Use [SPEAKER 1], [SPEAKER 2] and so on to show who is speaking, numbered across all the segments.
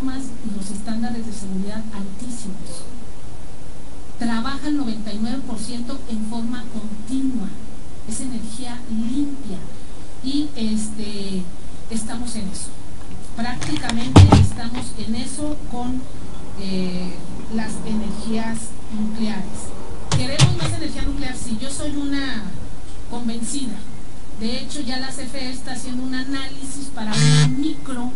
[SPEAKER 1] normas y los estándares de seguridad altísimos. Trabaja el 99% en forma continua, es energía limpia y estamos en eso. Prácticamente estamos en eso con las energías nucleares. ¿Queremos más energía nuclear? Sí, yo soy una convencida. De hecho, ya la CFE está haciendo un análisis para una micro,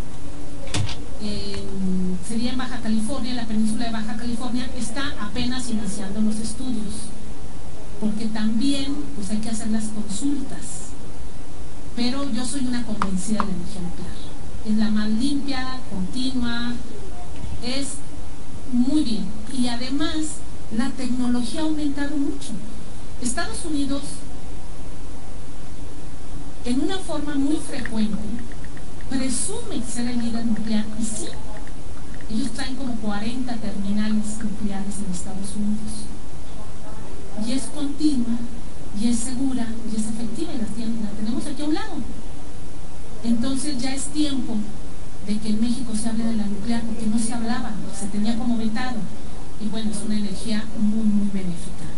[SPEAKER 1] sería en Baja California, en la península de Baja California. Está apenas iniciando los estudios, porque también pues hay que hacer las consultas. Pero yo soy una convencida de la energía nuclear. Es la más limpia, continua, es muy bien. Y además, la tecnología ha aumentado mucho. Estados Unidos, en una forma muy frecuente, presume ser el líder nuclear, y sí, ellos traen como 40 terminales nucleares en Estados Unidos. Y es continua, y es segura, y es efectiva, y la tenemos aquí a un lado. Entonces ya es tiempo de que en México se hable de la nuclear, porque no se hablaba, se tenía como vetado. Y bueno, es una energía muy, muy benéfica.